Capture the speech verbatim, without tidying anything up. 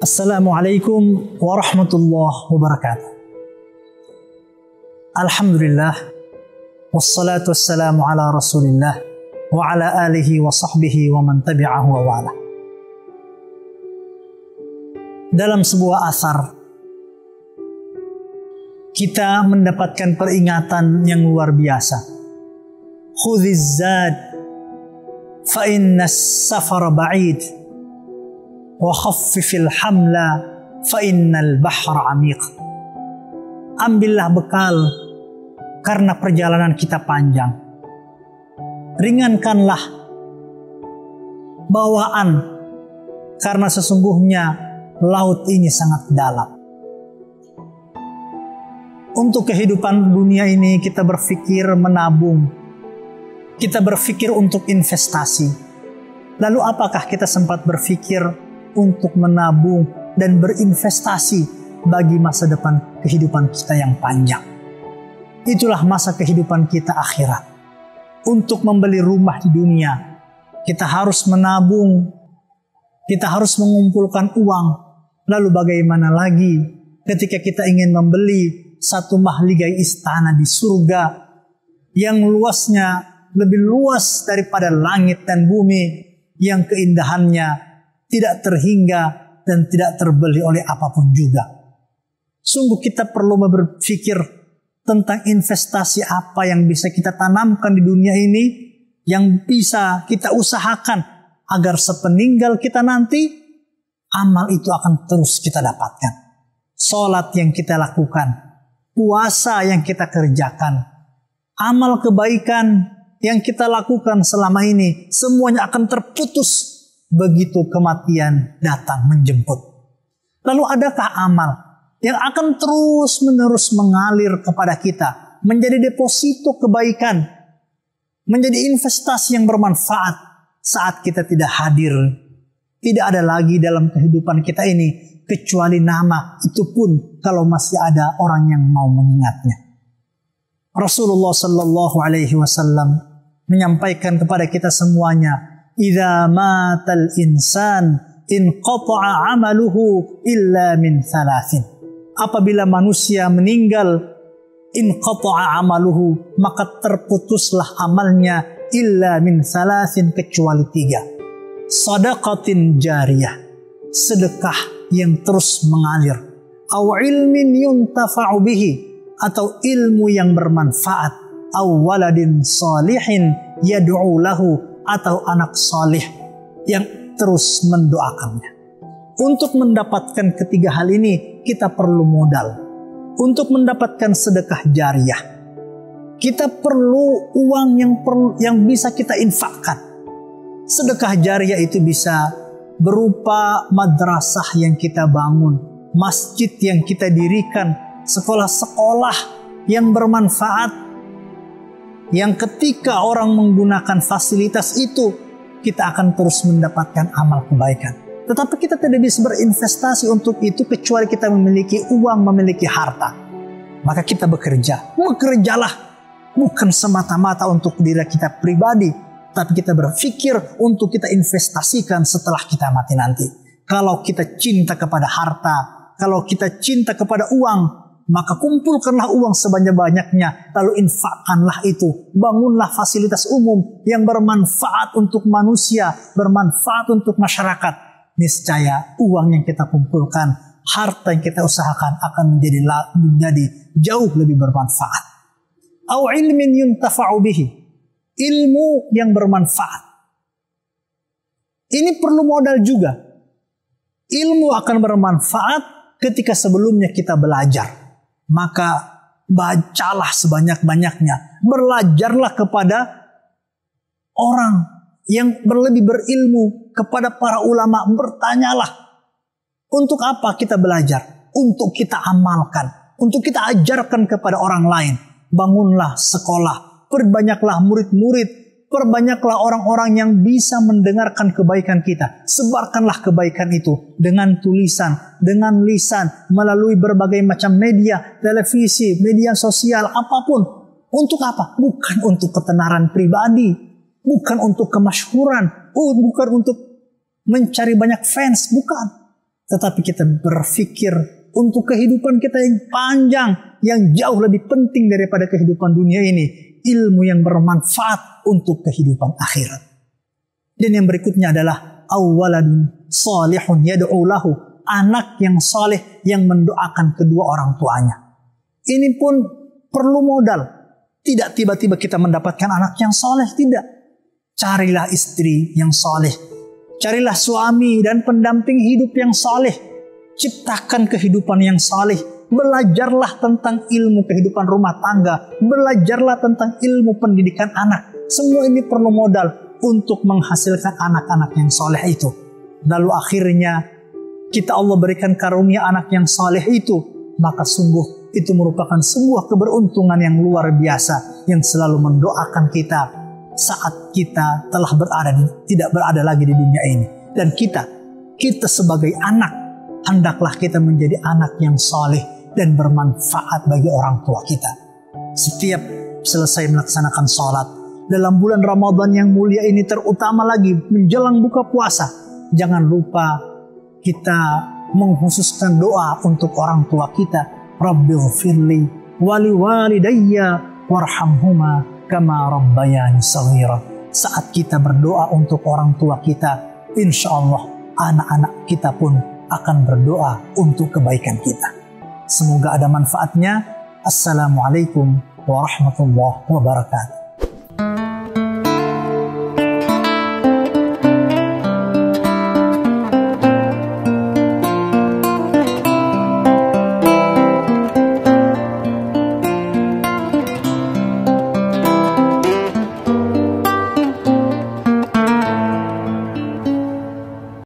Assalamualaikum warahmatullahi wabarakatuh. Alhamdulillah, wassalatu wassalamu ala rasulillah wa ala alihi wa sahbihi wa man tabi'ahu wa wala. Dalam sebuah asar, kita mendapatkan peringatan yang luar biasa. Khudhiz zad fa inna as-safara ba'id wa khaffifil hamla fa innal bahra amiq. Ambillah bekal karena perjalanan kita panjang. Ringankanlah bawaan karena sesungguhnya laut ini sangat dalam. Untuk kehidupan dunia ini kita berpikir menabung. Kita berpikir untuk investasi. Lalu apakah kita sempat berpikir untuk menabung dan berinvestasi bagi masa depan kehidupan kita yang panjang? Itulah masa kehidupan kita akhirat. Untuk membeli rumah di dunia, kita harus menabung, kita harus mengumpulkan uang. Lalu bagaimana lagi ketika kita ingin membeli satu mahligai istana di surga yang luasnya lebih luas daripada langit dan bumi, yang keindahannya tidak terhingga dan tidak terbeli oleh apapun juga. Sungguh kita perlu berpikir tentang investasi apa yang bisa kita tanamkan di dunia ini, yang bisa kita usahakan agar sepeninggal kita nanti, amal itu akan terus kita dapatkan. Salat yang kita lakukan, puasa yang kita kerjakan, amal kebaikan yang kita lakukan selama ini, semuanya akan terputus begitu kematian datang menjemput. Lalu adakah amal yang akan terus menerus mengalir kepada kita, menjadi deposito kebaikan, menjadi investasi yang bermanfaat saat kita tidak hadir? Tidak ada lagi dalam kehidupan kita ini kecuali nama, itu pun kalau masih ada orang yang mau mengingatnya. Rasulullah Sallallahu Alaihi Wasallam menyampaikan kepada kita semuanya, "Idza matal insan inqata'a 'amaluhu illa min thalathin." Apabila manusia meninggal, inqata'a 'amaluhu, maka terputuslah amalnya, illa min thalathin, kecuali tiga. Sadaqatin jariyah, sedekah yang terus mengalir, aw ilmin yuntafa'u bihi, atau ilmu yang bermanfaat, aw waladin salihin yad'u lahu, atau anak salih yang terus mendoakannya. Untuk mendapatkan ketiga hal ini kita perlu modal. Untuk mendapatkan sedekah jariyah kita perlu uang yang perlu, yang bisa kita infakkan. Sedekah jariyah itu bisa berupa madrasah yang kita bangun, masjid yang kita dirikan, sekolah-sekolah yang bermanfaat, yang ketika orang menggunakan fasilitas itu, kita akan terus mendapatkan amal kebaikan. Tetapi kita tidak bisa berinvestasi untuk itu kecuali kita memiliki uang, memiliki harta. Maka kita bekerja. Bekerjalah bukan semata-mata untuk diri kita pribadi, tapi kita berpikir untuk kita investasikan setelah kita mati nanti. Kalau kita cinta kepada harta, kalau kita cinta kepada uang, maka kumpulkanlah uang sebanyak-banyaknya, lalu infakkanlah itu. Bangunlah fasilitas umum yang bermanfaat untuk manusia, bermanfaat untuk masyarakat. Niscaya uang yang kita kumpulkan, harta yang kita usahakan akan menjadi menjadi jauh lebih bermanfaat. Au ilmin yuntafa'u bihi, ilmu yang bermanfaat. Ini perlu modal juga. Ilmu akan bermanfaat ketika sebelumnya kita belajar. Maka bacalah sebanyak-banyaknya. Belajarlah kepada orang yang berlebih berilmu, kepada para ulama. Bertanyalah. Untuk apa kita belajar? Untuk kita amalkan. Untuk kita ajarkan kepada orang lain. Bangunlah sekolah. Perbanyaklah murid-murid. Perbanyaklah orang-orang yang bisa mendengarkan kebaikan kita. Sebarkanlah kebaikan itu dengan tulisan, dengan lisan, melalui berbagai macam media, televisi, media sosial, apapun. Untuk apa? Bukan untuk ketenaran pribadi, bukan untuk kemasyhuran, bukan untuk mencari banyak fans, bukan. tetapi kita berpikir untuk kehidupan kita yang panjang, yang jauh lebih penting daripada kehidupan dunia ini, ilmu yang bermanfaat untuk kehidupan akhirat. Dan yang berikutnya adalah awwaladun salihun yad'u lahu, anak yang saleh yang mendoakan kedua orang tuanya. Ini pun perlu modal. Tidak tiba-tiba kita mendapatkan anak yang saleh, tidak. Carilah istri yang saleh. Carilah suami dan pendamping hidup yang saleh. Ciptakan kehidupan yang saleh. Belajarlah tentang ilmu kehidupan rumah tangga. Belajarlah tentang ilmu pendidikan anak. Semua ini perlu modal untuk menghasilkan anak-anak yang saleh itu. Lalu akhirnya kita Allah berikan karunia anak yang saleh itu, maka sungguh itu merupakan sebuah keberuntungan yang luar biasa yang selalu mendoakan kita saat kita telah berada di, tidak berada lagi di dunia ini. Dan kita, kita sebagai anak, hendaklah kita menjadi anak yang saleh dan bermanfaat bagi orang tua kita. Setiap selesai melaksanakan sholat, dalam bulan Ramadan yang mulia ini, terutama lagi menjelang buka puasa, jangan lupa kita mengkhususkan doa untuk orang tua kita. Rabbighfirli wali walidayya warhamhuma kama rabbayani shaghira. Saat kita berdoa untuk orang tua kita, insya Allah anak-anak kita pun akan berdoa untuk kebaikan kita. Semoga ada manfaatnya. Assalamualaikum warahmatullahi wabarakatuh.